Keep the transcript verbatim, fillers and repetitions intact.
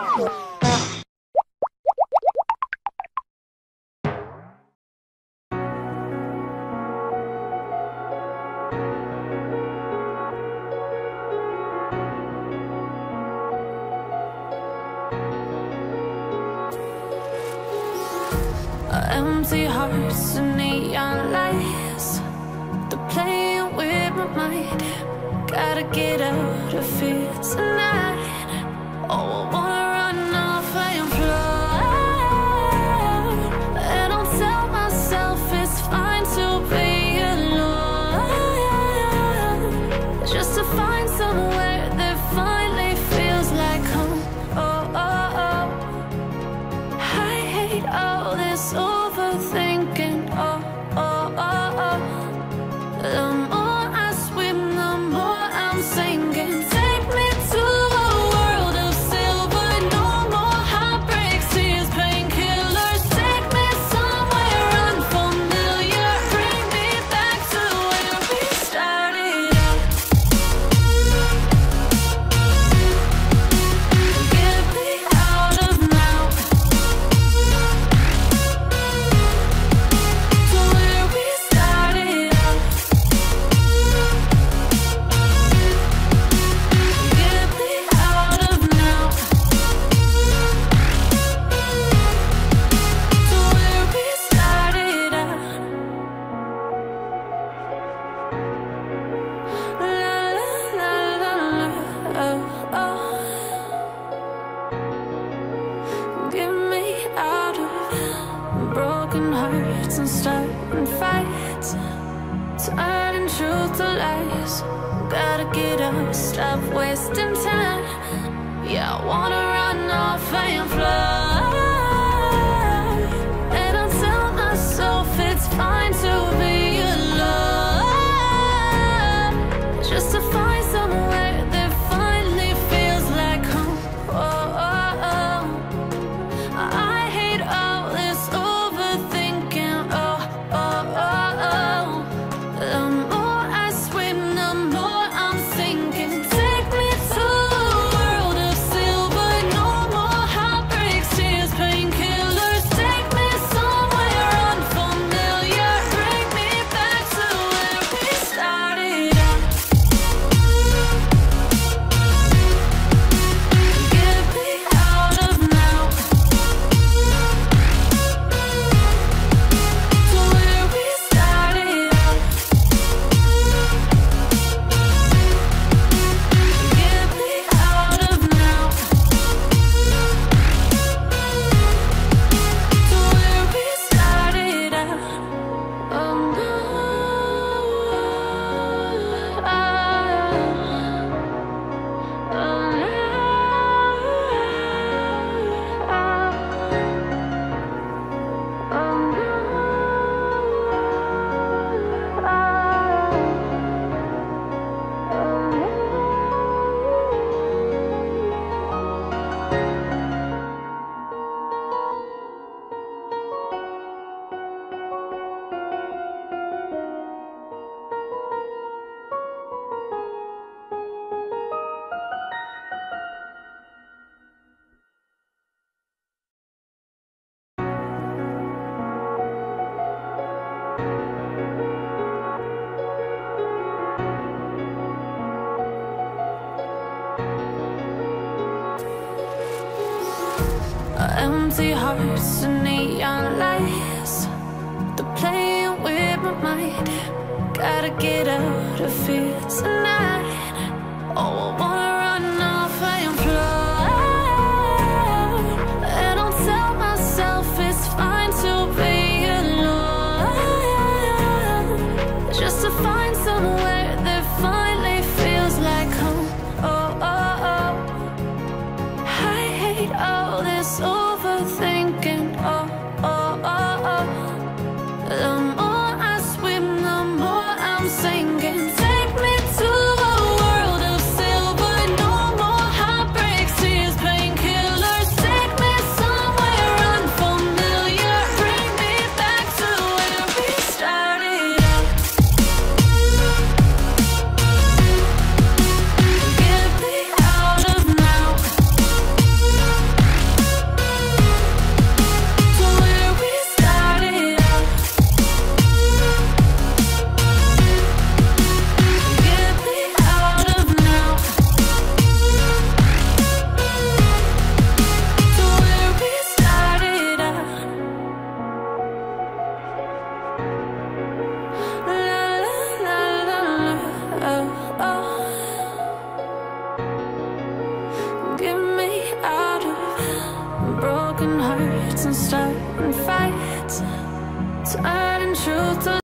Empty hearts and neon lights, they're playing with my mind. Gotta get out of here tonight. Oh, I wanna run off and fly. And I'll tell myself it's fine to be alone, just to find somewhere that finally feels like home. Oh, oh, oh. I hate all this overthinking. Oh, oh, oh, oh. The more I swim, the more I'm sinking. Take me to a world of silver. No more heartbreaks, tears, painkillers. Take me somewhere unfamiliar. Bring me back to where we started out. Get me out of now, to where we started out. Get me out of now, to where we started out. La la la la la, oh, oh. Get me out of broken hearts and starting fights, turning truth to lies. Gotta get up, stop wasting time. Yeah, I wanna run off and fly. And I'll tell myself it's fine to be alone, just to find somewhere that finally feels like home. Oh, oh, oh. I hate all this overthinking. Oh, oh, oh, oh. The more I swim, the more I'm sinking. Take me to a world of silver. No more heartbreaks, tears, painkillers. Take me somewhere unfamiliar. Bring me back to where we started out. Get me out of now, to where we started out. Get me out of now, to where we started out. Oh no, oh, oh no, oh no, empty hearts and neon lights, they're playing with my mind. Gotta get out of here tonight. Oh, I wanna run off and fly. And I'll tell myself it's fine to be alone, just to find somewhere that finally feels like home. Oh, oh, oh. I hate all this overthinking. Oh, oh, oh, oh. The more I swim, the more I'm sinking. Take me to a world of silver. No more heartbreaks, tears, painkillers. Take me somewhere unfamiliar. Bring me back to where we started out. Get me out of now, broken hearts and starting fights, turning truth to